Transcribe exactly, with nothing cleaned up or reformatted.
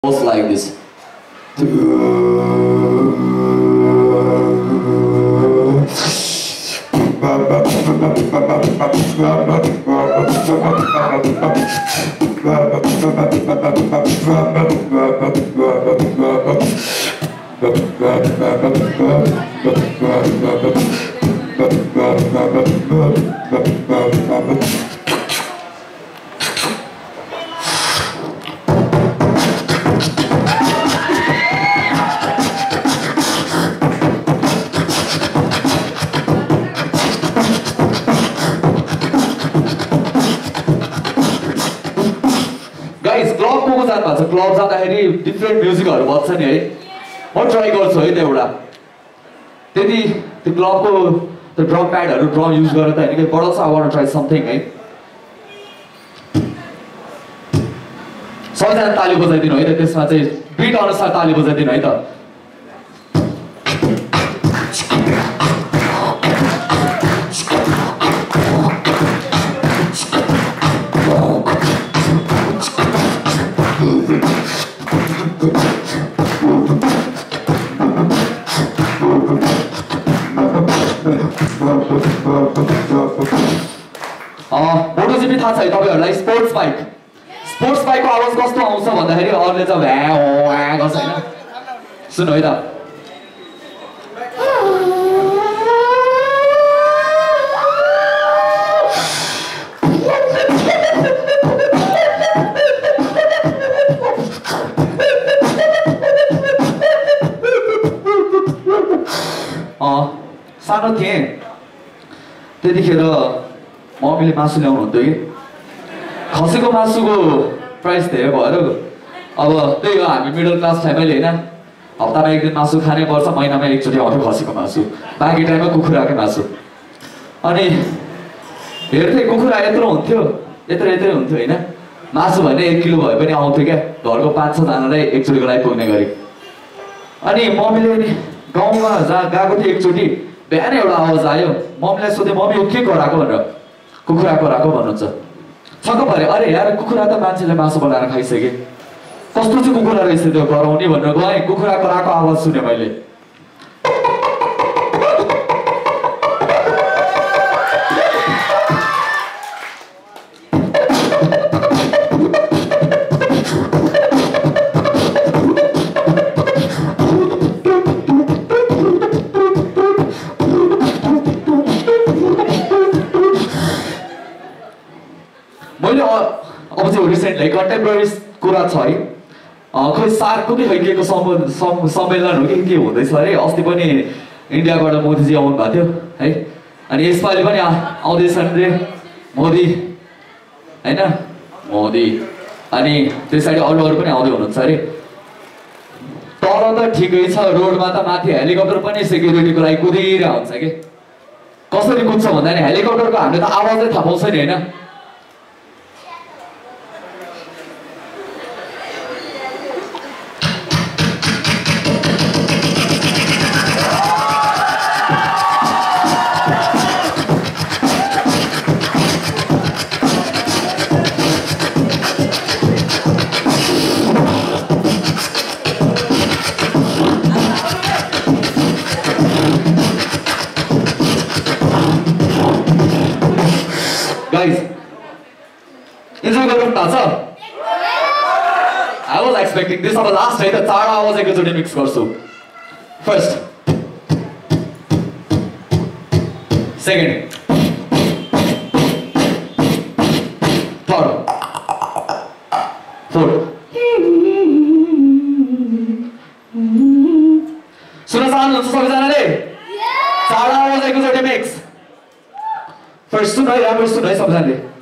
goes like this. Guys, club को जानु भएको छ क्लब जाँदाखेरि डिफ्रेन्ट म्युजिकहरु बज्छ नि है म ट्राई गर्छु है त्यो एउटा त्यति त्यो क्लबको त्यो ड्रम प्याडहरु ड्रम युज गरेर त हैन के but also I want to try something है सबैजना ताली बजाइदिनु है त त्यसमा चाहिँ बीट अनुसार ताली बजाइदिनु है त मोटोजिपी थाहा छ है तपाईहरुलाई स्पोर्ट्स बाइक स्पोर्ट्स बाइकको आवाज कस्तो आउँछ भन्दाखेरि अरूले चाहिँ भ्या हो आ गर्छ हैन सुन्नु है त सानो थिएँ त्यतिखेर मम्मीले मासु ल्याउनु हुन्थ्यो कि खसीको मासुको प्राइस धेरै भएर अब त्यही हो हामी मिडल क्लास फ्यामिली हैन हप्तामा एक दिन मासु खानै पर्छ महिनामा एकचोटि आउँथ्यो खसीको मासु बाँकी टाइममा कुखुराकै मासु अनि हेर्थे कुखुरा यत्रो हुन्थ्यो यत्रो यत्रो हुन्थ्यो हैन मासु भने एक किलो भए पनि आउँथ्यो क्या घरको पाँच छ जनालाई एकचोटिको लागि पुग्ने गरी अनि मम्मीले नि गाउँमा जहाँ गएको थिएँ एकचोटि बिहान एउटा आवाज आयो मम्मीलाई सोधेँ मम्मी यो के कराएको भनेर कुखुरा कराएको भन्नुहुन्छ छक्क परे अरे यार कुखुरा त मान्छेले मासु बनाएर खाइसके कस्तो चाहिँ कुखुरा रहेछ त्यो कराउने भनेर गएँ कुखुरा कराएको आवाज सुने मैले अब चाहिँ रिसेन्टली कन्टेम्पोरेरी कुरा छ है खोइ सार्कको कि खै के को सम्मेलन हो कि के हुँदैछ अरे अस्ति पनि इन्डियाबाट मोदीजी आउनु भएको थियो है अनि यसपालि पनि आउँदैछन् रे मोदी हैन मोदी अनि त्यसैले अरू अरू पनि आउँदै हुनुहुन्छ अरे तर त ठिकै छ रोडमा त माथि हेलिकप्टर पनि सेक्युरिटीको लागि कुदिरहेको हुन्छ के कसरी कुद्छ भन्दा नि हेलिकप्टरको हामीले त आवाजै थाहा पाउँछ नि हैन Guys, enjoy गर्नु थाहा छ I was expecting this अब लास्ट है त चारवटा आवाज एकैचोटि मिक्स गर्छु फर्स्ट सेकेन्ड थर्ड फोर्थ सुन्न चाहनुहुन्छ सबैजनाले चारवटा आवाज एकैचोटि मिक्स फर्स्ट सुन है राम्रो सुन है सबैजनाले